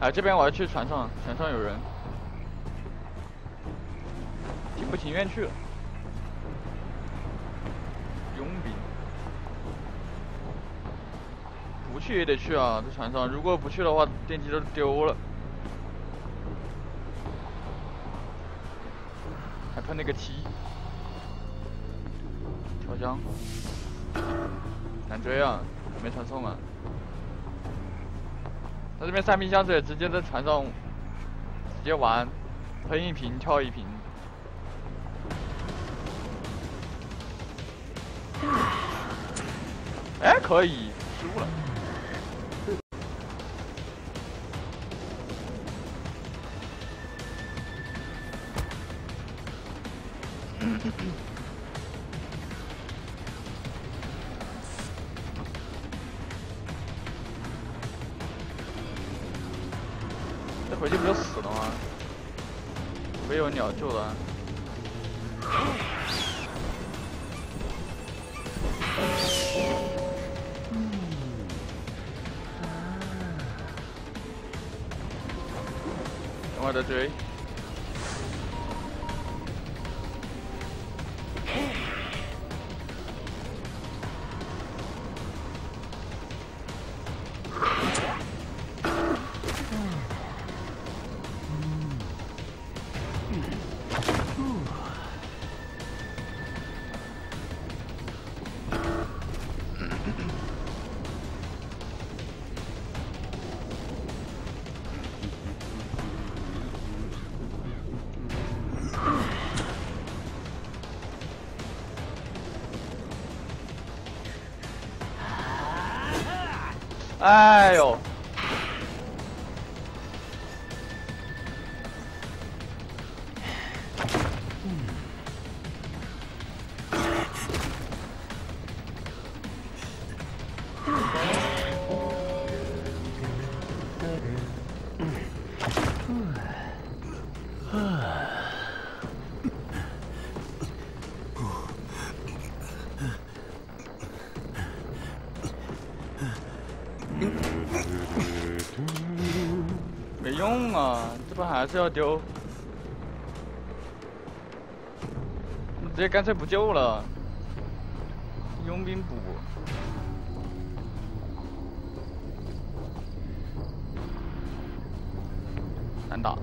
哎，这边我要去船上，船上有人，情不情愿去了。佣兵，不去也得去啊，这船上，如果不去的话，电机都丢了。还碰那个梯，跳江，难追啊，没传送啊。他这边3瓶香水，直接在船上直接玩，喷1瓶跳1瓶。哎，可以，失误了。这回去不就死了吗？没有鸟救了。等会儿再追。哎呦！没用啊，这把还是要丢。直接干脆不救了，佣兵补，难打。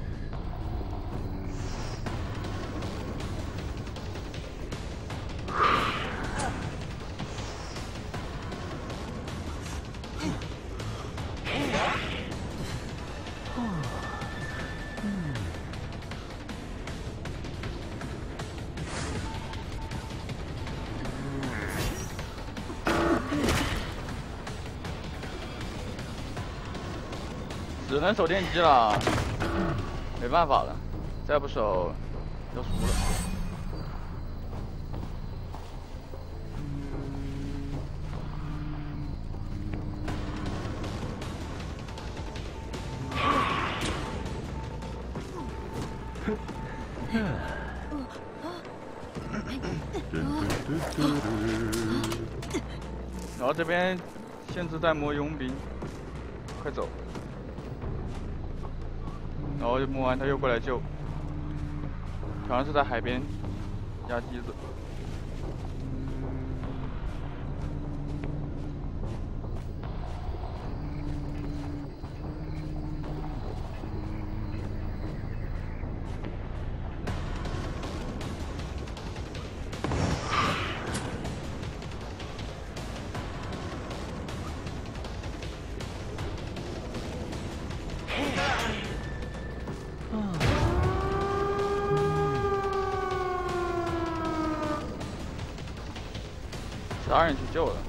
只能守电机了，没办法了，再不守就输了。然后这边限制弹幕佣兵，快走！然后摸完他又过来救，好像是在海边压机子。12人去救了。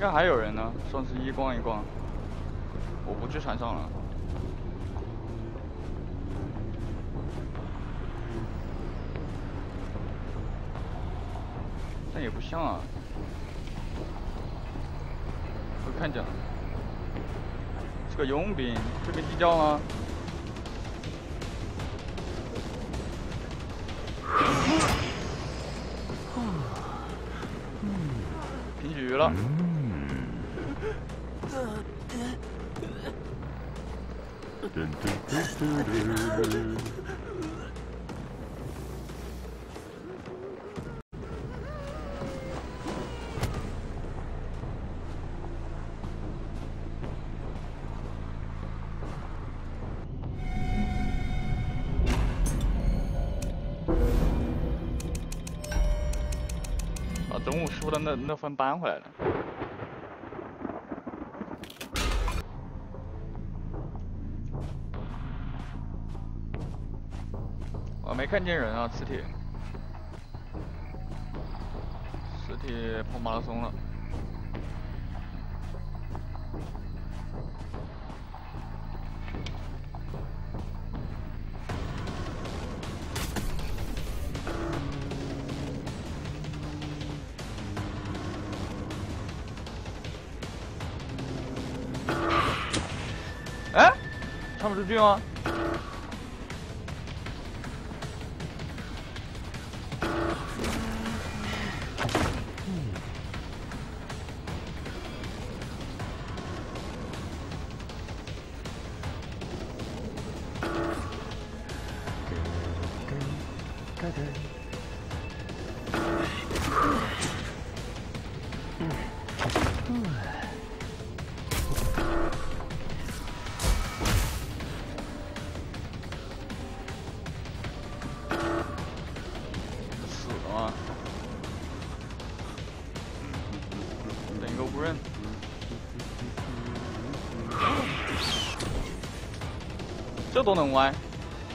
该还有人呢，双十一逛一逛。我不去船上了。但也不像啊。我看见了，是个佣兵，这边地窖吗？平局了。把中午输的那分搬回来了。我没看见人啊，磁铁。磁铁跑马拉松了。哎，穿不出去吗？死了吗？等个无人。这都能歪？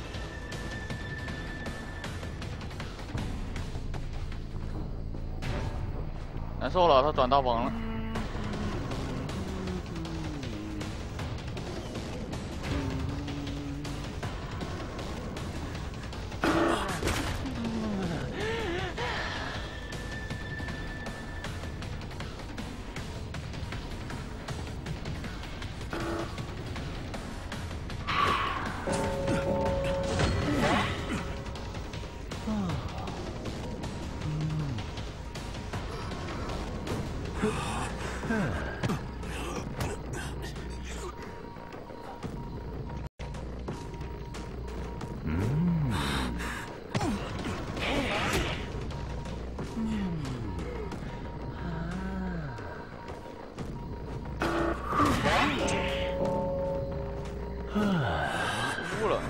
难受了，他转大王了。输了。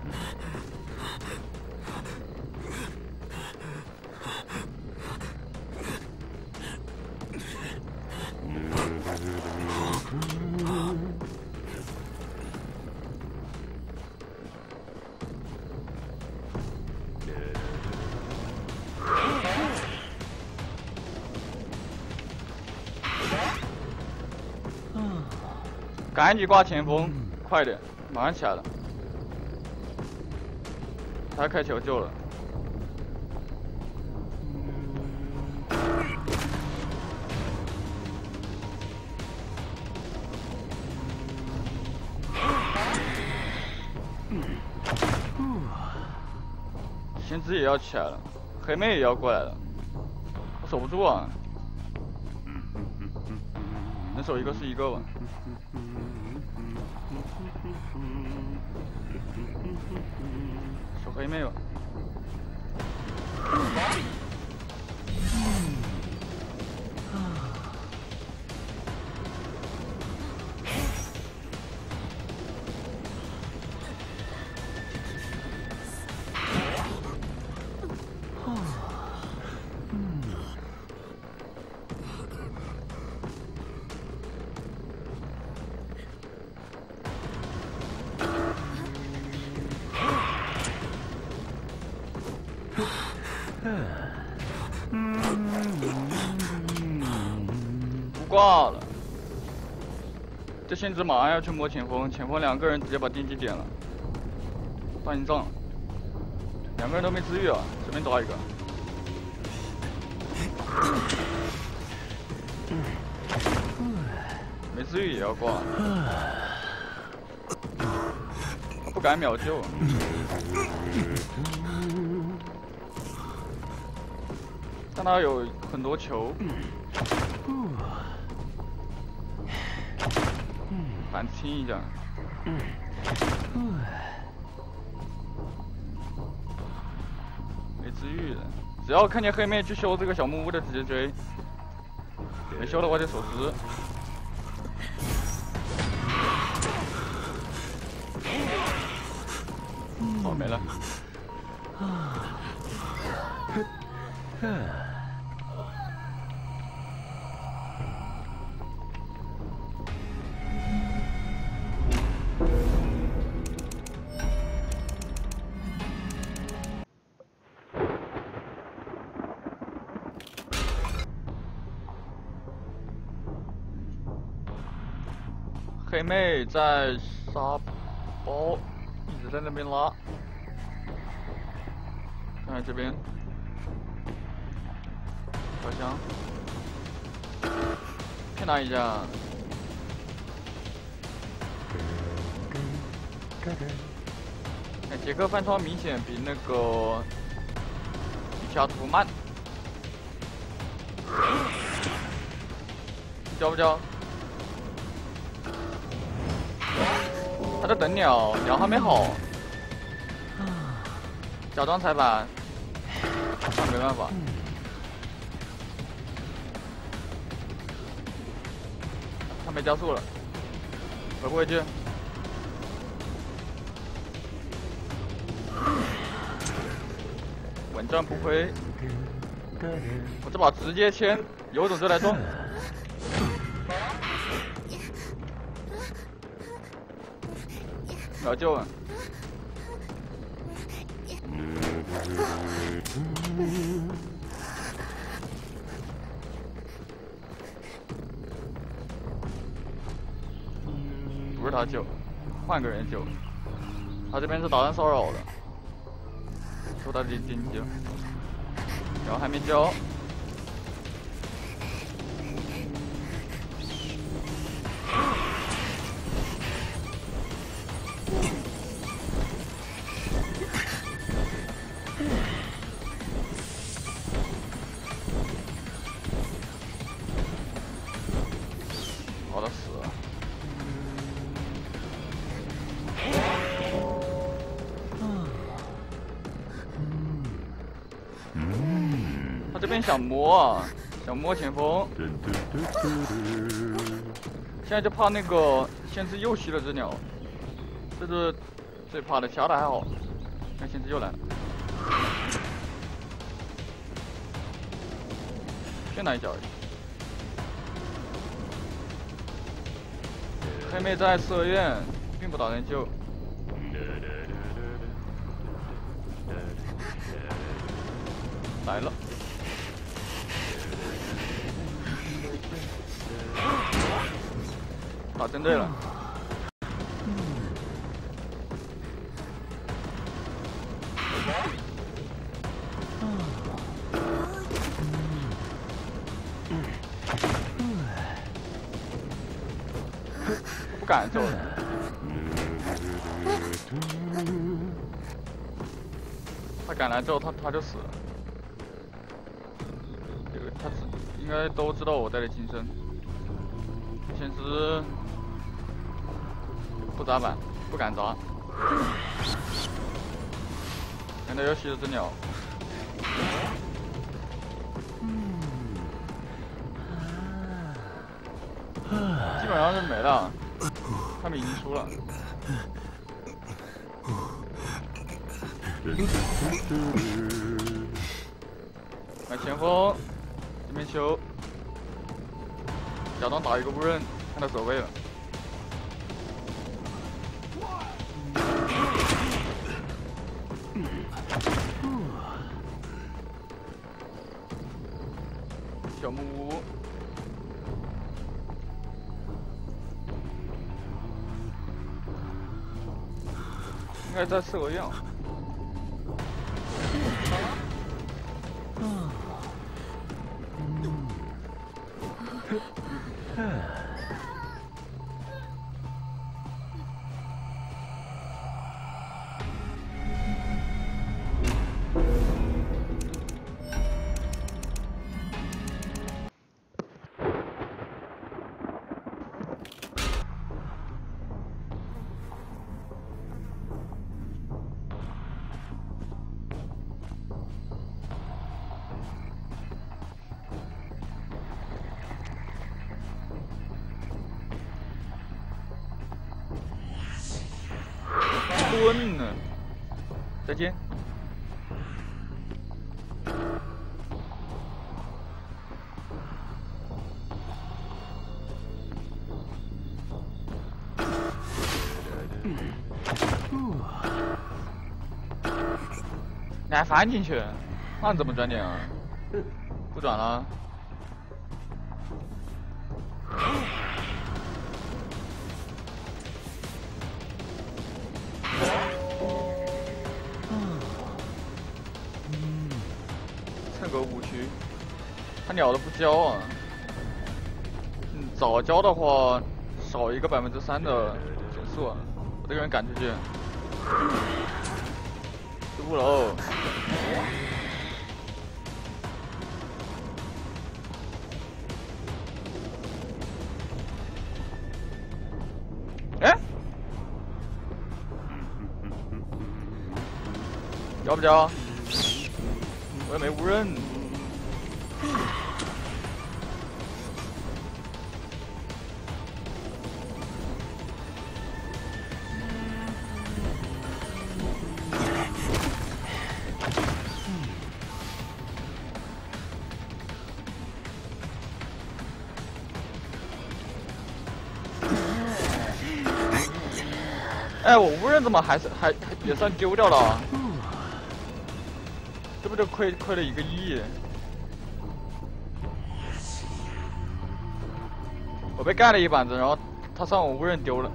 赶紧挂前锋，快点，马上起来了。他开求救了。先知也要起来了，黑妹也要过来了，我守不住啊。能守一个是一个吧。守黑妹吧。 挂了。这先知马上要去摸前锋，前锋2个人直接把电击点了，大营仗了，2个人都没治愈啊，随便抓一个。没治愈也要挂，不敢秒救。但他有很多球。反清一下。没治愈的，只要看见黑妹去修这个小木屋的，直接追。没修的话就手撕。好，没了。黑妹在沙包，一直在那边拉。看看这边，小香，骗他一下。哎，杰克翻窗明显比那个比其他图慢。你交不交？他在等鸟，鸟还没好。假装裁判，那没办法。他没加速了，回不回去？稳赚不亏。我这把直接签，有种就来撞。秒救了。不是他救，换个人救。他这边是导弹骚扰的，受他的电击了，然后还没交。好的死了。他这边想摸啊，想摸前锋。现在就怕那个先知又吸了只鸟，这是最怕的，其他的还好。看先知又来了，骗他一脚而已。黑妹在四合院，并不打算救。来了。打针对了。不敢救了。他敢来之后，他就死了。这个他应该都知道我带的金身。先知不砸板，不敢砸。现在又吸了只鸟。基本上是没了，他们已经输了。买前锋，这边修，假装打一个无刃，看他走位了。小木屋， 该在四合院。蹲呢，再见。你还翻进去？那你怎么转点啊？不转了。蹭个误区，他鸟都不交啊。早交的话，少一个3%的减速啊。我这个人赶出去，失误喽。哎，交不交？我也没无刃。哎，我无刃怎么还也算丢掉了？这不就亏了1个亿？我被盖了一板子，然后他算我无刃丢了。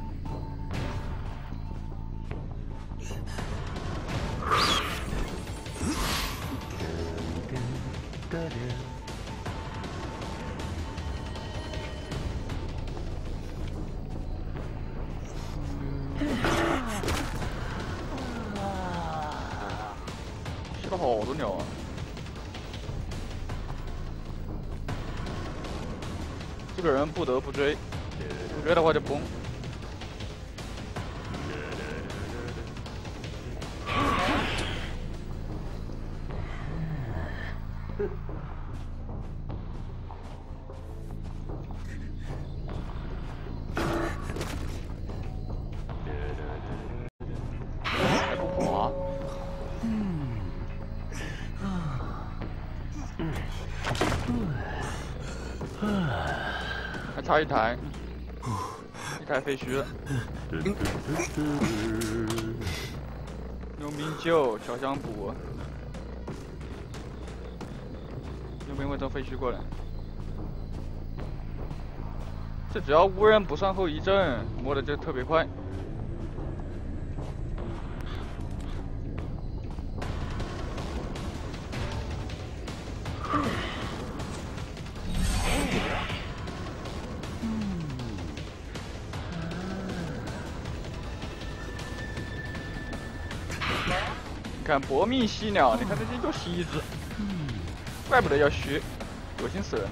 吸了好多鸟啊！这个人不得不追，不追的话就崩。还不滑。还差一台废墟了。佣兵救，小香补。佣兵会从废墟过来。这只要无人不算后遗症，摸的就特别快。你看搏命吸鸟，你看这些就吸一只，怪不得要学，恶心死人。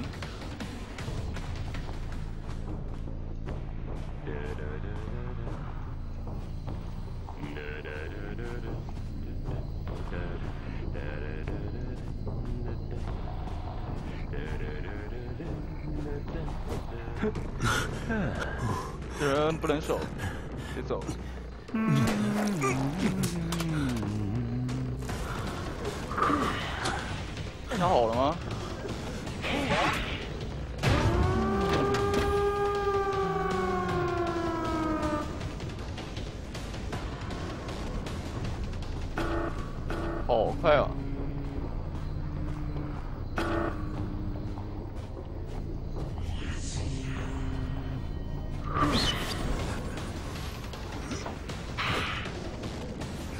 这人不能守，别走。想好了吗？好快啊！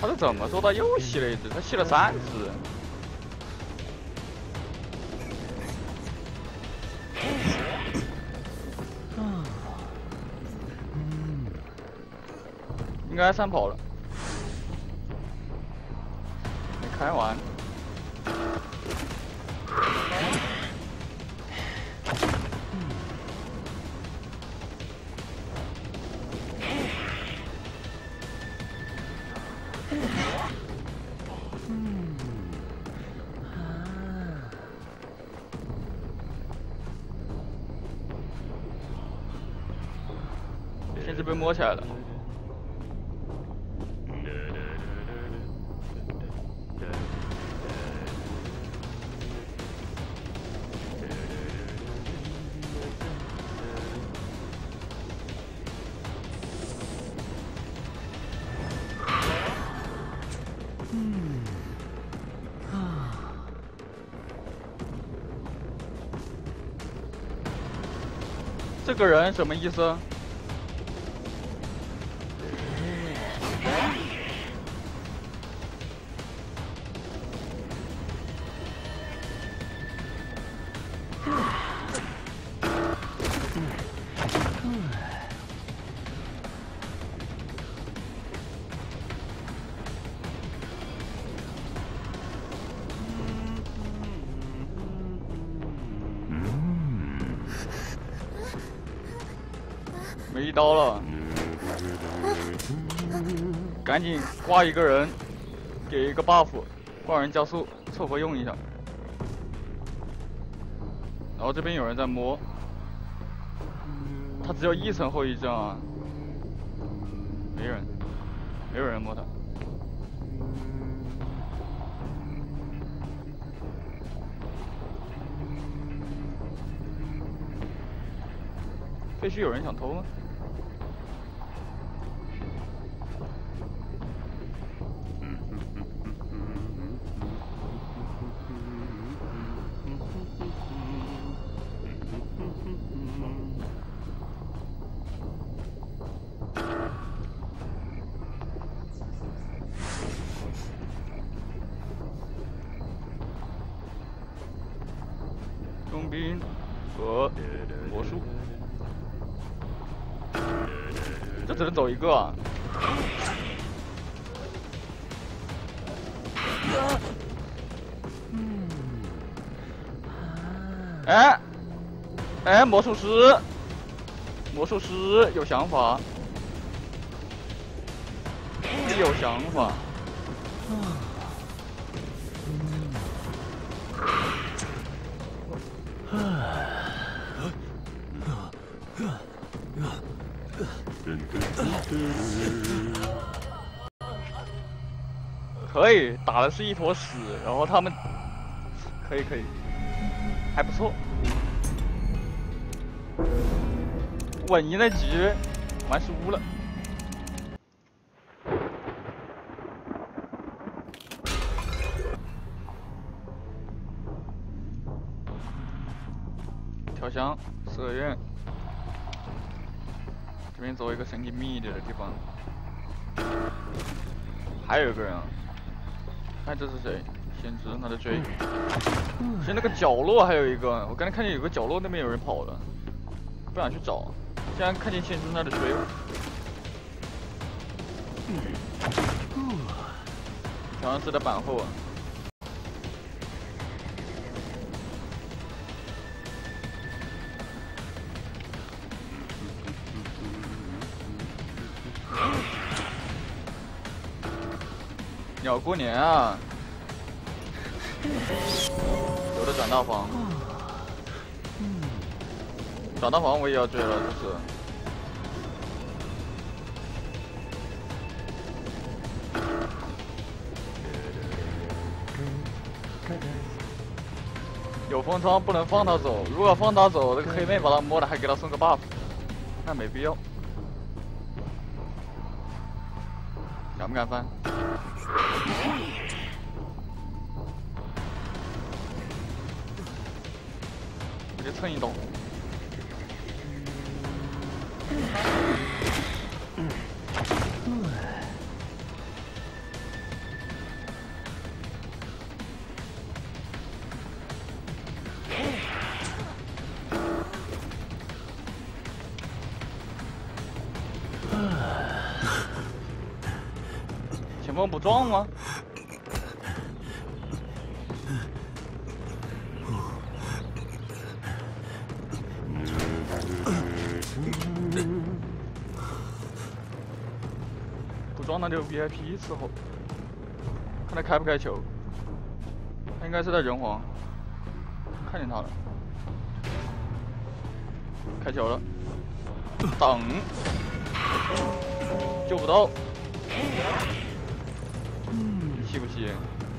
他都这么说他有戏的，他吸了3次。应该3炮了，没开完。现在被摸起来了。这个人什么意思？没一刀了，赶紧挂一个人，给一个 buff， 挂人加速，凑合用一下。然后这边有人在摸，他只有1层后遗症啊，没人，没有人摸他。废墟有人想偷吗？佣兵和魔术，这只能走一个啊！哎，哎，魔术师，魔术师有想法，有想法。可以，打的是一坨屎，然后他们可以，还不错，稳赢了局，完输了。调香，射院，这边走一个神经密一点的地方。还有一个人啊，看这是谁？先知他在追。其实那个角落还有一个，我刚才看见有个角落那边有人跑了，不想去找。现在看见先知那在追我。好像是在板后啊。鸟过年啊！有的转大房，转大房我也要追了，这是。有封仓不能放他走，如果放他走，这个黑妹把他摸了，还给他送个 buff， 那没必要。敢不敢翻？我就蹭一刀。 锋不撞吗？不撞那就 VIP 伺候，看他开不开球。他应该是在人皇，看见他了，开球了，等，救不到，气不气？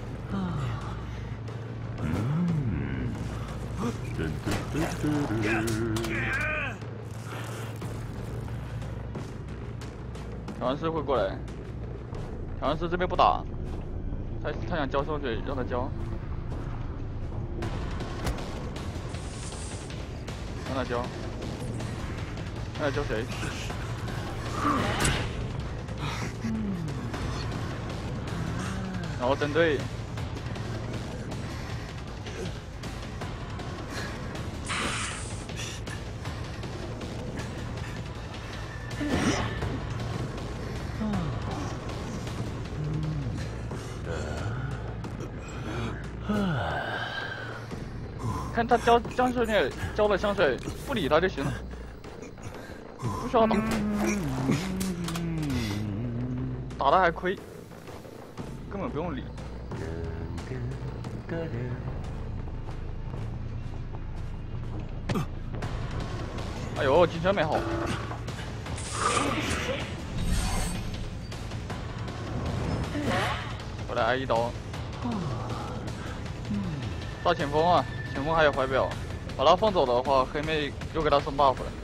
调香师会过来，调香师这边不打，他想浇圣水，让他浇，让他浇，让他浇谁？然后针对。看他浇香水，浇了香水，不理他就行了，不需要打，打的还亏，根本不用理。哎呦，金圈没好，我来挨一刀，大前锋啊！前锋还有怀表，把他放走的话，黑妹又给他升 buff 了。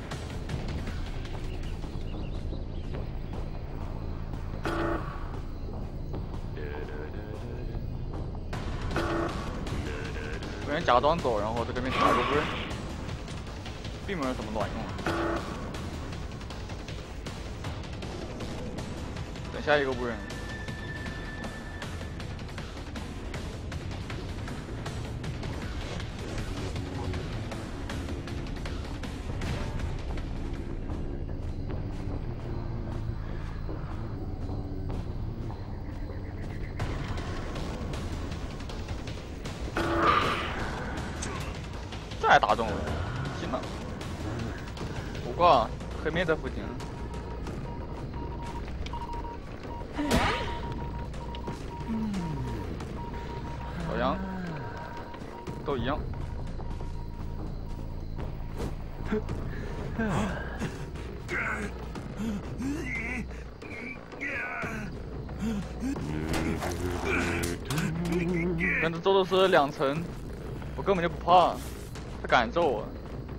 有人假装走，然后在这边打个不是，并没有什么卵用啊。等下一个不人。太打中了，行了，不挂，黑妹在附近。小杨，都一样。跟着周周是2层，我根本就不怕。他敢揍我，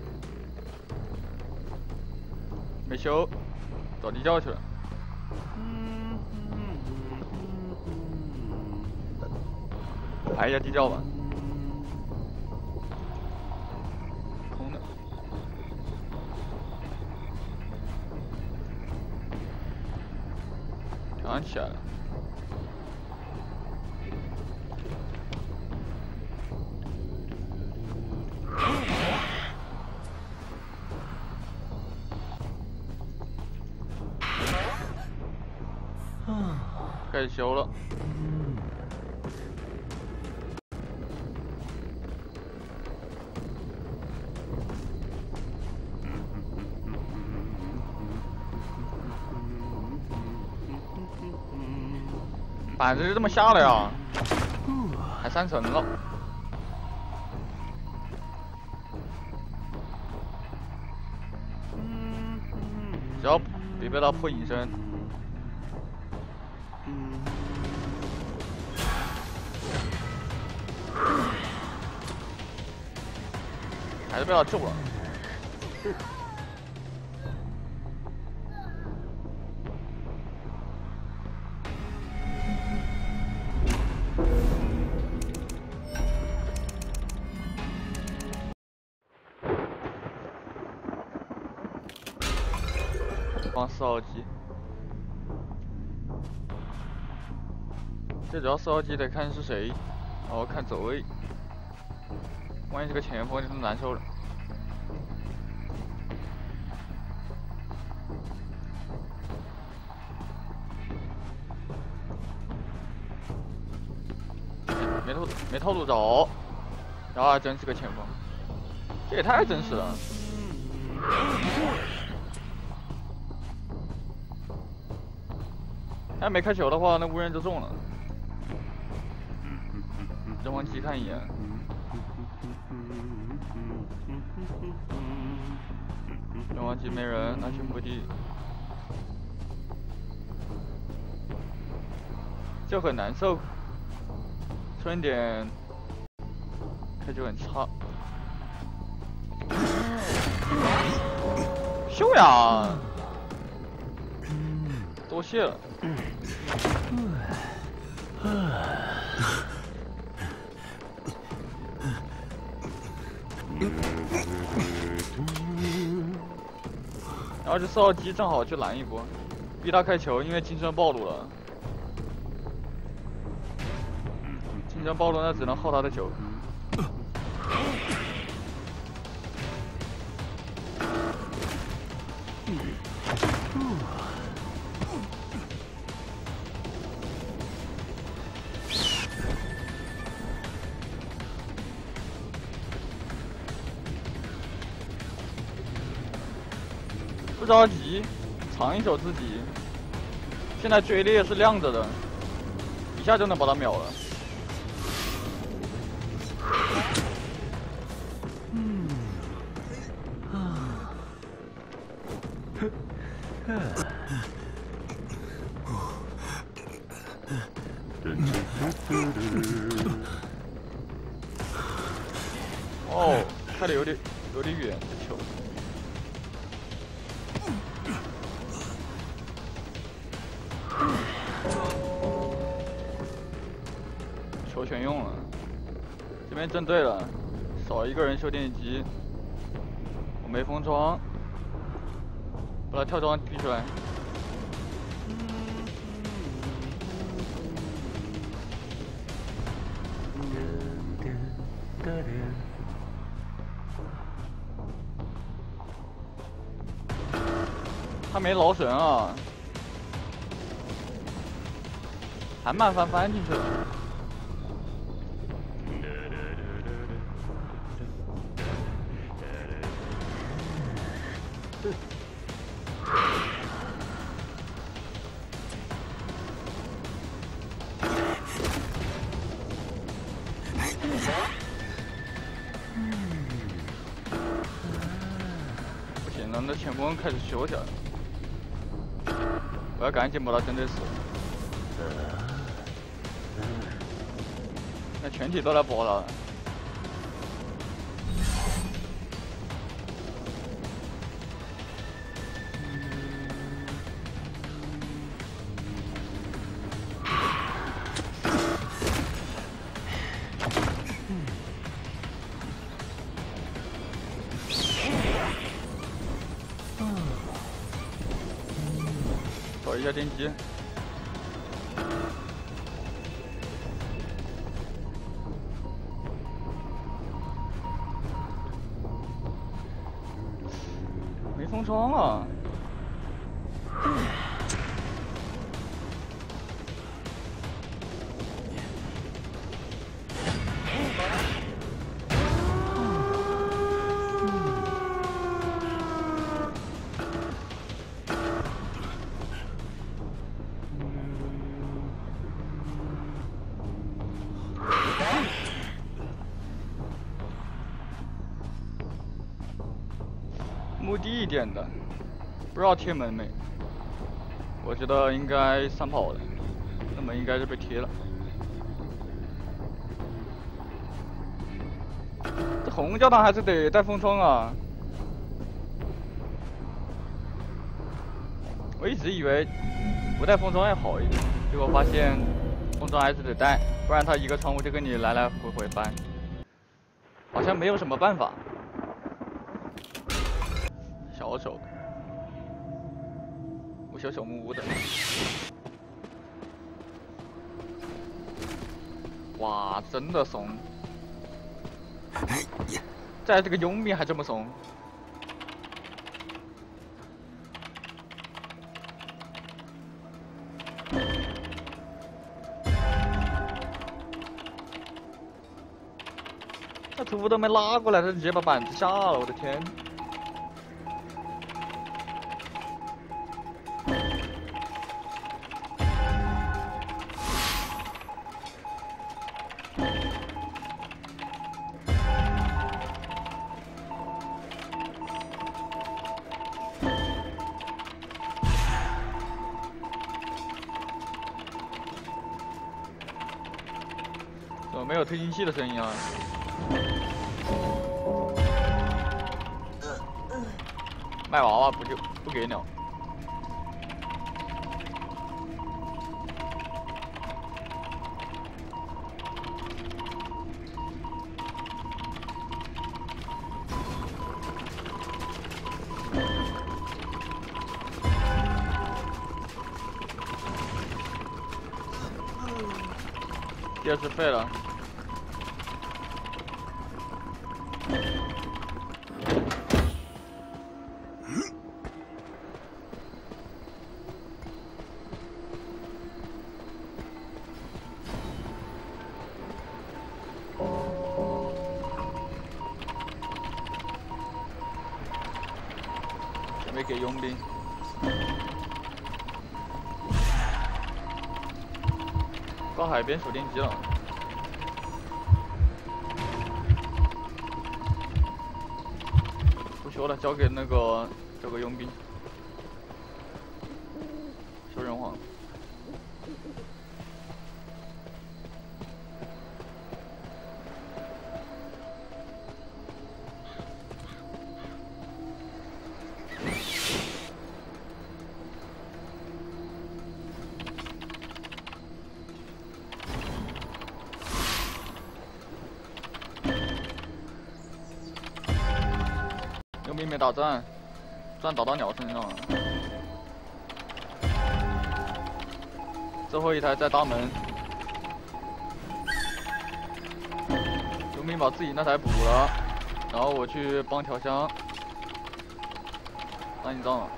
没修，找地窖去了。我排一下地窖吧，空的。调起来了。开始修了。板子就这么下了呀？还3层了。只要别被他破隐身。还是被他救了。放4号机，最主要4号机得看是谁，然后看走位。万一是个前锋，就难受了。 没套路着，然后还真是个前锋，这也太真实了。他没开球的话，那无人就中了。人皇机看一眼。人皇机没人，那去墓地。就很难受，春点开就很差。秀呀！多谢了。然后这4号机正好去拦一波，逼他开球，因为金身暴露了。金身暴露，那只能耗他的球。不着急，藏一手自己。现在追猎是亮着的，一下就能把他秒了。哦，开的有点远，这球。球全用了，这边正对了，少一个人修电机。我没封装，把他跳装逼出来。他没劳神啊，还慢翻进去了。不行了，那前锋开始修起来了。我要赶紧把他针对死。那全体都来搏他。找一下电机。没封窗啊！墓地一点的，不知道贴门没？我觉得应该3跑的，那门应该是被贴了。这红教堂还是得带封窗啊！我一直以为不带封窗要好一点，结果发现封窗还是得带，不然他一个窗户就跟你来来回回搬，好像没有什么办法。小手，我小小木屋的。哇，真的怂！在这个幽冥还这么怂。 他图都没拉过来，他直接把板子下了，我的天！怎么没有推进器的声音啊？卖娃娃不给鸟。第二次废了。没给佣兵。到海边手电机了。不修了，交给那个佣兵。修人皇。佣兵没打战，战打到鸟身上了。最后一台在大门，佣兵把自己那台补了，然后我去帮调香，打你仗了。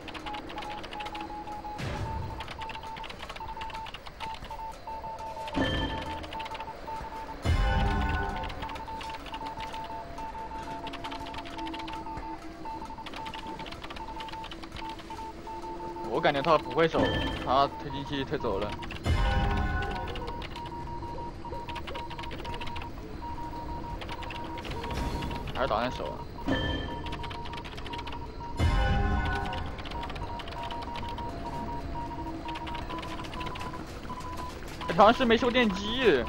我感觉他不会守，他推进器推走了。还是打算守啊？好像是没修电机。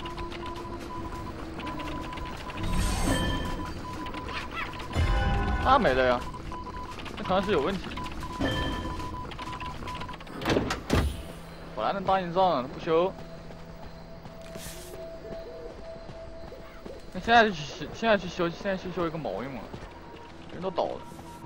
那没了呀，那好像是有问题。本来能打赢仗，不修。那现在去修一个毛用啊！人都倒了。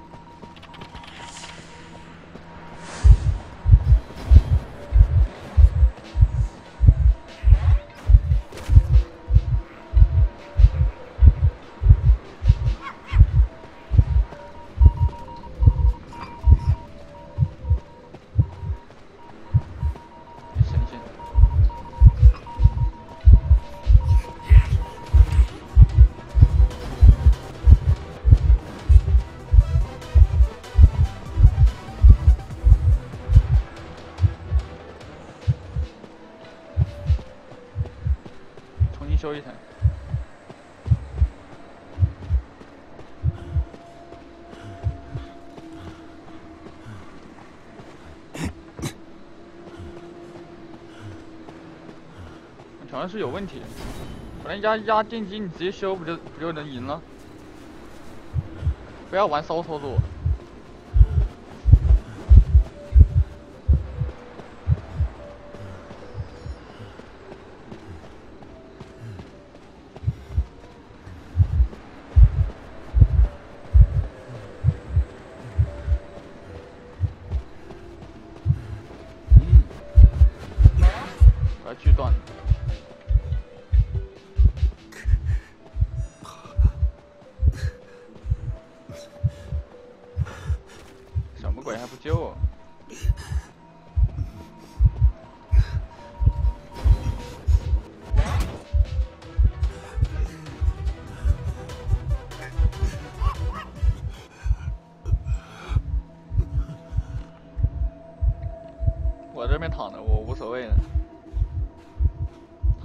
修一台。好像是有问题，本来压电机你直接修不就能赢了？不要玩骚操作。锯断。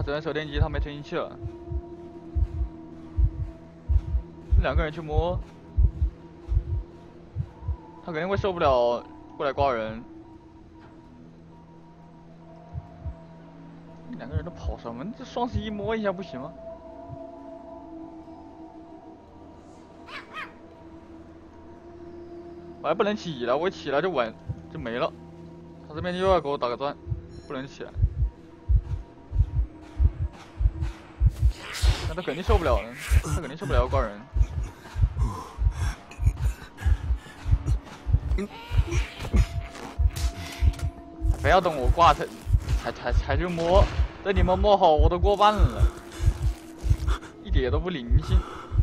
这台手电机它没推进器了，2个人去摸，他肯定会受不了过来刮人。2个人都跑什么？这双十一摸一下不行吗？我还不能起来，我起来就完就没了。他这边又要给我打个钻，不能起来。那他肯定受不了了，他肯定受不了要刮人。非要等我挂才去摸，等你们摸好我都过半了，一点都不灵性。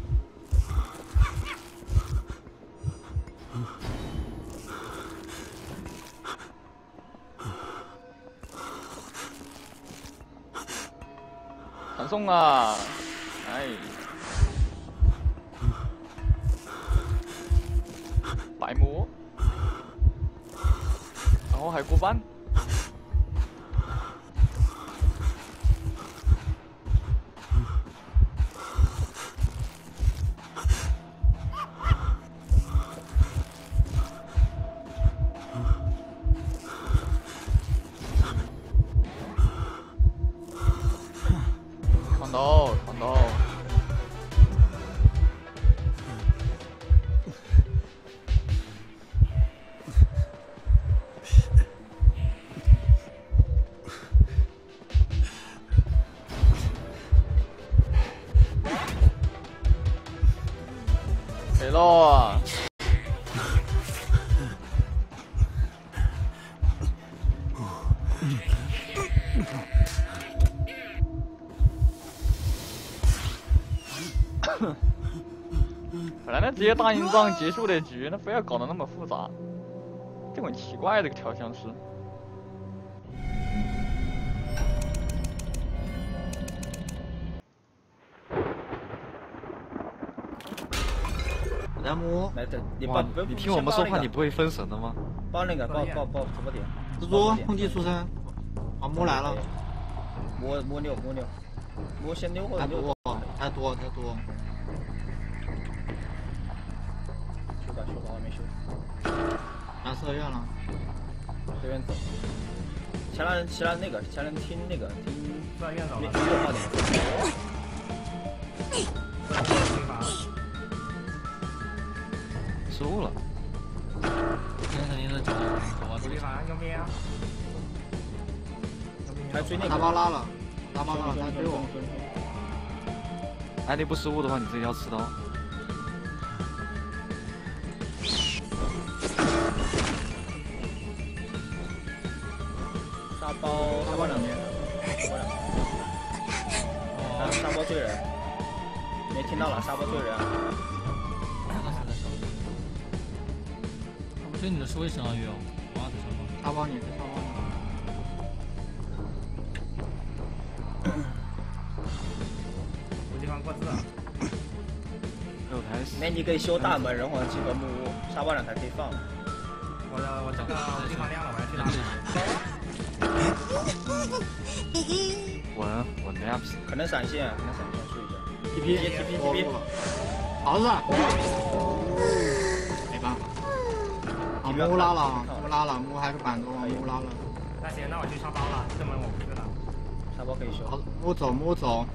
传送啊！哎，白摸，然后还过半。看到。没了。本来那直接大硬仗结束的局，那非要搞得那么复杂，这很奇怪这个调香师。 来摸， 来的，你哇报， 你听我们说话，你不会分神的吗？ 报那个报直播点， 蜘蛛空气出生，啊摸来了， 摸六，摸先溜或者太溜。 多，太多。 修吧，我还没修。 来射院了， 这边走。前来那个，前来听那个听。 射院走了。 没有话点。 失误了。这肯定是走啊！ 主力好像右边啊。 还追那个。 大包拉了，他追我。 哎，你不失误的话，你自己要吃刀。 沙包两边，沙包追人，没听到了，沙包追人。 他不追你的是为什么哟？我的什么？ 沙包你，沙包你。 有地方过字。 没有开始。 那你可以修大门、人皇机和木屋，沙包两台可以放。 我这个地方亮了，我要去哪里？ 稳的呀， 可能闪现，注意一下。 TP，好子，没办法。啊，木拉了，木还是板子，木拉了。 那行，那我去上包了，这门我不去了。 沙包可以修。 好，木走。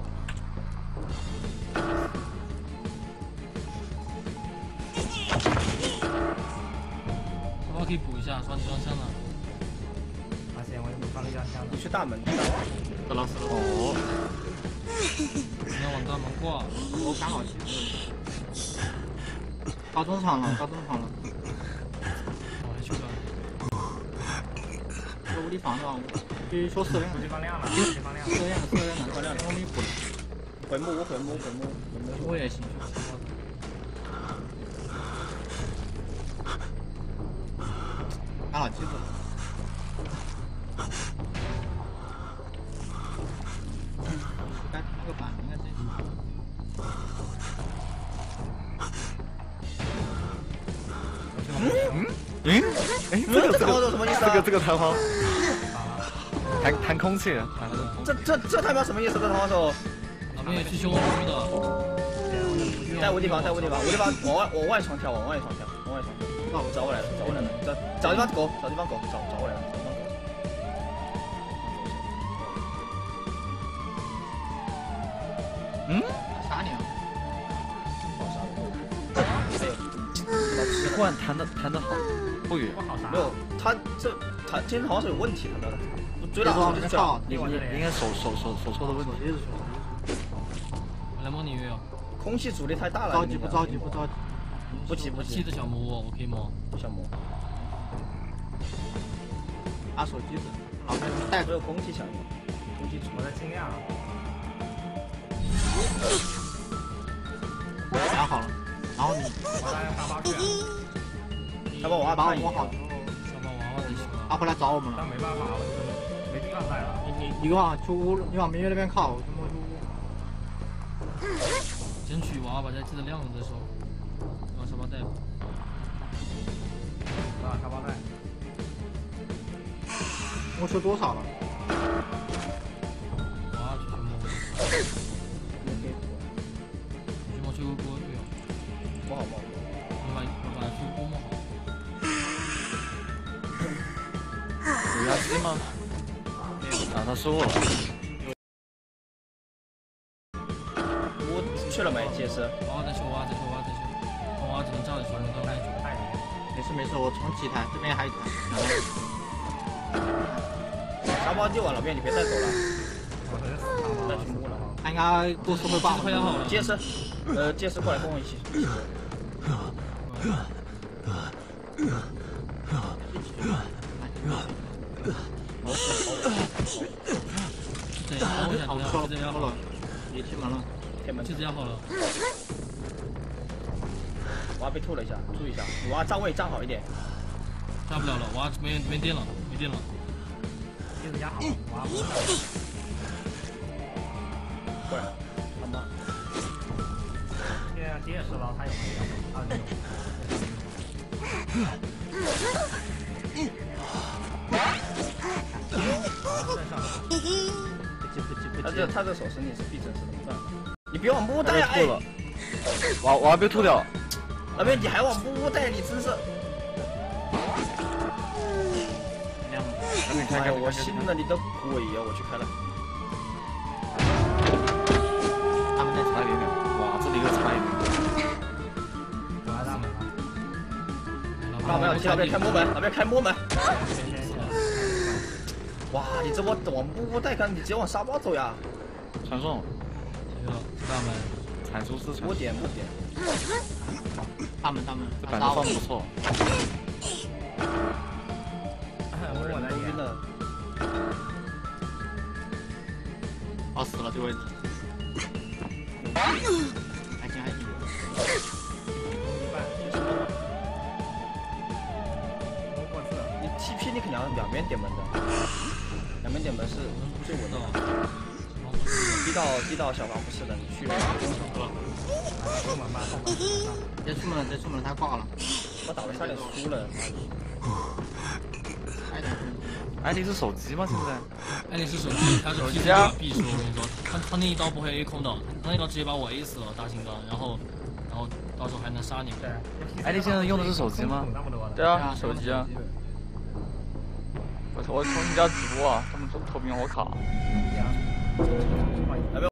沙包可以补一下，双枪了。 啊行，我就补双枪了。 你去大门。 死了。 哦。 你要往大门挂。 我刚好去。到中场了。 我还去了。 这无敌防的，必须说射院。 地方亮了， 射院，我没补了。 回木。 我也行。 打老机子。该那个板应该这。 哎，这个什么意思啊？ 这个螳螂， 弹空气， 这他妈什么意思？这他妈说哪边有去修公寓的？ 在无地方，往外床跳，找我来了，找地方狗，找我来了， 杀你啊！ 奇怪，弹的好，不远。 没有，他今天好像是有问题，他的追了， 应该手抽的问题。 我来摸你约哦。 空气阻力太大了。 不着急。 不急。 气的小摸我可以摸。 小摸。 拿手机的，老妹带没有空气响应，空气阻我在尽量。 想好了，然后你我来打包去。 要不我把我摸好， 小猫娃娃就行了。 他回来找我们了。 但没办法，我没地方带了。 你往出屋，你往明月那边靠，我就摸出屋。 争取娃娃把这记得亮了再说。往沙包带吧。 沙包带。 摸出多少了？ 娃娃去摸。去摸修锅浴。 摸好。 我把修锅摸好。 有压机吗？啊，他说了。 我去了没？解释。 娃娃在修。娃娃只能照着修，没到那种。 没事，我重启一台，这边还有一台。 沙包就往老边，你别带走了。带去摸了。 他应该故事会爆。 快要好了。 解释，解释过来跟我一起。 对，我想好这样好了， 别贴门了， 贴门就这样好了。 娃被吐了一下，注意一下，你娃站位站好一点。 站不了了，娃没电了，没电了。 电子压好，娃不上。 过来，他妈。 现在结实了，他有没有？啊， 他这手身体是必争是怎么转？你别往木带啊！哎， 娃被吐掉。 老妹，你还往木带，你真是。哎呀，我信了你的鬼呀！我去开了。 他们在差一点点，哇，这里又差一点。 我来大门了。 大门要进，老边开木门，老边开木门。哇，你这往木带干，你直接往沙包走呀！ 传送。 大门。 阐述是木点。 大门， 这板子放的不错。 我来晕了。 好死了，这位置。还行。 你 TP 你肯定要两边点门的，两边点门是最稳的。地道小房不是的，你去了。 出门吧， 别出门，他挂了。 我打的差点输了。 哎，你是手机吗？现在？ 哎，你是手机，他是手机啊！必输，我跟你说，他那一刀不会 A 空的，他那一刀直接把我 A 死了，大金刚，然后到时候还能杀你。 对。 哎，你现在用的是手机吗？ 对啊，手机啊。我从你家直播啊，他们投屏我卡。